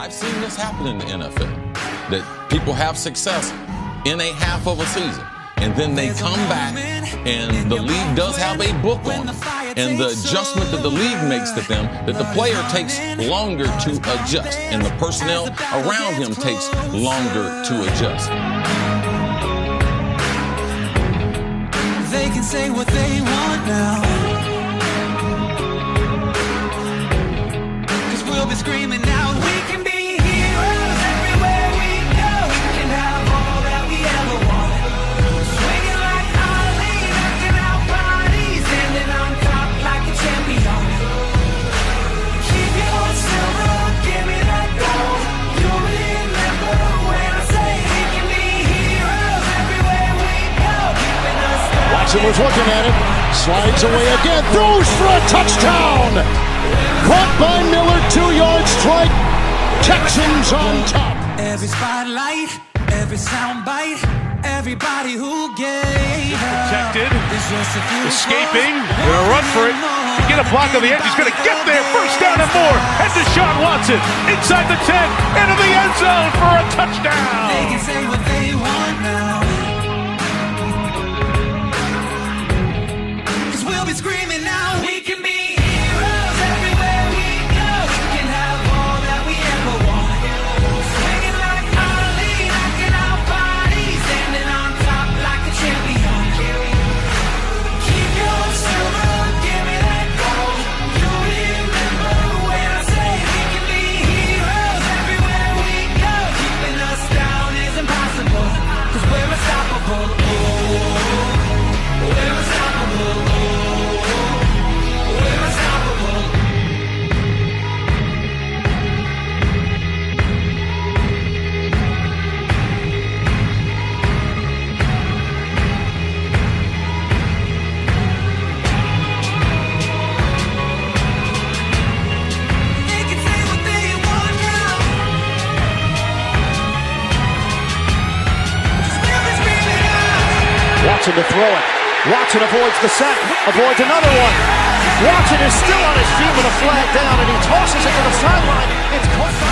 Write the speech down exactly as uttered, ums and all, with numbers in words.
I've seen this happen in the N F L, that people have success in a half of a season, and then they come back, and the league does have a book on it, and the adjustment that the league makes to them, that the player takes longer to adjust, and the personnel around him takes longer to adjust. They can say what they want now, 'cause we'll be screaming out, we can be heroes everywhere we go. We can have all that we ever want. Swinging like Ali, knocking out bodies, standing on top like a champion. Keep your silver, give me that gold. You'll remember when I say we can be heroes everywhere we go. Keeping us down. Watson was looking at it, slides away again, throws for a touchdown! Caught by Miller, two-yard strike, Texans on top. Every spotlight, every soundbite, everybody who gave up. Protected, is just a few escaping, scores. gonna run for it, to get a block on the edge, he's gonna get there, first down and more, and Deshaun Watson, inside the ten, into the end zone for a touchdown! They can say what they want now, 'cause we'll be screaming now, we can be heroes everywhere we go. We can have all that we ever want. Swinging like Ali, knocking out bodies, standing on top like a champion. Keep your silver, give me that gold. You'll remember when I say we can be heroes everywhere we go. Keeping us down is impossible, 'cause we're unstoppable. Oh, we're unstoppable. Oh, we're unstoppable. They can say what they want now, 'cause we'll be screaming out. Watson to throw it. Watson avoids the sack, avoids another one. Watson is still on his feet with a flag down, and he tosses it to the sideline. It's caught by